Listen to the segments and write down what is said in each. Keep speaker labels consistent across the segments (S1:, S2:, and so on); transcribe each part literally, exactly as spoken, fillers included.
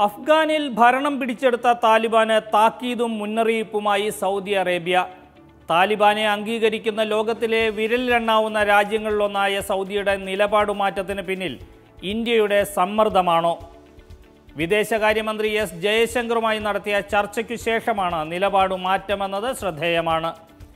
S1: അഫ്ഗാനിൽ ഭരണം പിടിച്ചെടുത്ത താലിബാന് താക്കീതും മുന്നറിയിപ്പുമായി സൗദി അറേബ്യ. താലിബാനെ അംഗീകരിക്കുന്ന ലോകത്തിലെ വിരലിലെണ്ണാവുന്ന രാജ്യങ്ങളിലൊന്നായ സൗദിയുടെ നിലപാടുമാറ്റത്തിന് പിന്നിൽ ഇന്ത്യയുടെ സമ്മർദ്ദമാണോ? വിദേശകാര്യമന്ത്രി എസ് ജയശങ്കറുമായി നടത്തിയ ചർച്ചയ്ക്കു ശേഷമാണ് നിലപാടു മാറ്റമെന്നത് ശ്രദ്ധേയമാണ്.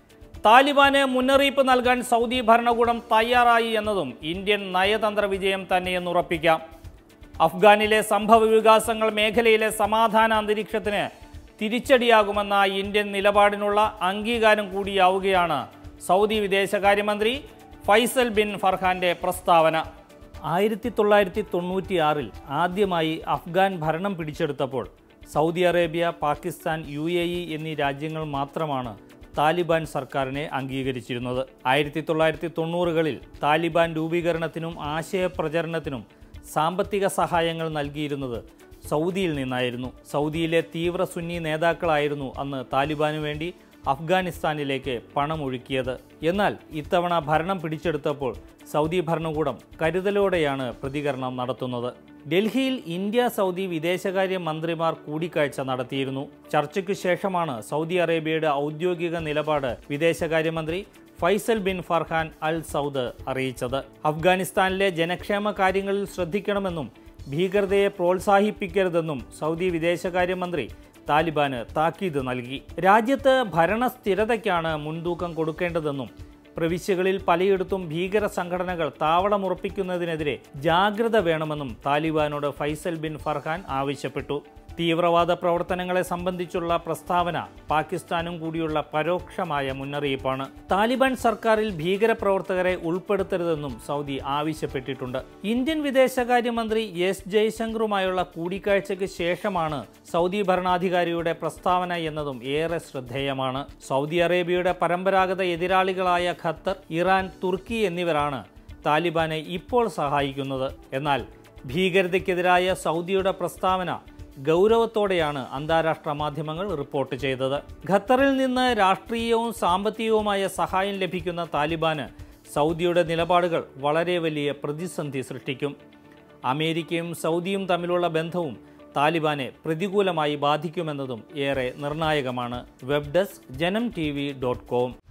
S1: താലിബാന് മുന്നറിയിപ്പ് നൽകാൻ സൗദി ഭരണകൂടം തയ്യാറായി എന്നതും ഇന്ത്യൻ നയതന്ത്ര വിജയം തന്നെയെന്നുറപ്പിക്കാം. അഫ്ഗാനിലെ സംഭവ വികാസങ്ങൾ മേഖലയിലെ സമാധാന അന്തരീക്ഷത്തിന് തിരിച്ചടിയാകുമെന്ന ഇന്ത്യൻ നിലപാടിനുള്ള അംഗീകാരം കൂടിയാവുകയാണ് സൗദി വിദേശകാര്യമന്ത്രി ഫൈസൽ ബിൻ ഫർഹാന്റെ പ്രസ്താവന. ആയിരത്തി തൊള്ളായിരത്തി തൊണ്ണൂറ്റിയാറിൽ ആദ്യമായി അഫ്ഗാൻ ഭരണം പിടിച്ചെടുത്തപ്പോൾ Saudi Arabia, Pakistan, U A E എന്നീ രാജ്യങ്ങൾ മാത്രമാണ് താലിബാൻ സർക്കാരിനെ അംഗീകരിച്ചിരുന്നത്. ആയിരത്തി തൊള്ളായിരത്തി തൊണ്ണൂറുകളിൽ താലിബാൻ രൂപീകരണത്തിനും ആശയപ്രചരണത്തിനും സാമ്പത്തിക സഹായങ്ങൾ നൽകിയിരുന്നത് സൗദിയിൽ നിന്നായിരുന്നു. സൗദിയിലെ തീവ്ര സുന്നി നേതാക്കളായിരുന്നു അന്ന് താലിബാനു വേണ്ടി അഫ്ഗാനിസ്ഥാനിലേക്ക് പണമൊഴുക്കിയത്. എന്നാൽ ഇത്തവണ ഭരണം പിടിച്ചെടുത്തപ്പോൾ സൗദി ഭരണകൂടം കരുതലോടെയാണ് പ്രതികരണം നടത്തുന്നത്. ഡൽഹിയിൽ ഇന്ത്യ സൗദി വിദേശകാര്യ മന്ത്രിമാർ കൂടിക്കാഴ്ച നടത്തിയിരുന്നു. ചർച്ചയ്ക്കു ശേഷമാണ് സൗദി അറേബ്യയുടെ ഔദ്യോഗിക നിലപാട് വിദേശകാര്യമന്ത്രി Faisal bin Farhan Al Saud അറിയിച്ചത്. അഫ്ഗാനിസ്ഥാനിലെ ജനക്ഷേമ കാര്യങ്ങളിൽ ശ്രദ്ധിക്കണമെന്നും ഭീകരതയെ പ്രോത്സാഹിപ്പിക്കരുതെന്നും സൗദി വിദേശകാര്യമന്ത്രി താലിബാന് താക്കീത് നൽകി. രാജ്യത്ത് ഭരണസ്ഥിരതയ്ക്കാണ് മുൻതൂക്കം കൊടുക്കേണ്ടതെന്നും പ്രവിശ്യകളിൽ പലയിടത്തും ഭീകര സംഘടനകൾ താവളമുറപ്പിക്കുന്നതിനെതിരെ ജാഗ്രത വേണമെന്നും താലിബാനോട് ഫൈസൽ ബിൻ ഫർഹാൻ ആവശ്യപ്പെട്ടു. തീവ്രവാദ പ്രവർത്തനങ്ങളെ സംബന്ധിച്ചുള്ള പ്രസ്താവന പാകിസ്ഥാനും കൂടിയുള്ള പരോക്ഷമായ മുന്നറിയിപ്പാണ്. താലിബാൻ സർക്കാരിൽ ഭീകരപ്രവർത്തകരെ ഉൾപ്പെടുത്തരുതെന്നും സൗദി ആവശ്യപ്പെട്ടിട്ടുണ്ട്. ഇന്ത്യൻ വിദേശകാര്യമന്ത്രി എസ് ജയശങ്കറുമായുള്ള കൂടിക്കാഴ്ചയ്ക്ക് ശേഷമാണ് സൗദി ഭരണാധികാരിയുടെ പ്രസ്താവന എന്നതും ഏറെ ശ്രദ്ധേയമാണ്. സൗദി അറേബ്യയുടെ പരമ്പരാഗത എതിരാളികളായ ഖത്തർ, ഇറാൻ, തുർക്കി എന്നിവരാണ് താലിബാനെ ഇപ്പോൾ സഹായിക്കുന്നത്. എന്നാൽ ഭീകരതയ്ക്കെതിരായ സൗദിയുടെ പ്രസ്താവന ഗൗരവത്തോടെയാണ് അന്താരാഷ്ട്ര മാധ്യമങ്ങൾ റിപ്പോർട്ട് ചെയ്തത്. ഖത്തറിൽ നിന്ന് രാഷ്ട്രീയവും സാമ്പത്തികവുമായ സഹായം ലഭിക്കുന്ന താലിബാന് സൗദിയുടെ നിലപാടുകൾ വളരെ വലിയ പ്രതിസന്ധി സൃഷ്ടിക്കും. അമേരിക്കയും സൗദിയും തമ്മിലുള്ള ബന്ധവും താലിബാനെ പ്രതികൂലമായി ബാധിക്കുമെന്നതും ഏറെ നിർണായകമാണ്. Web desk Janam T V dot com.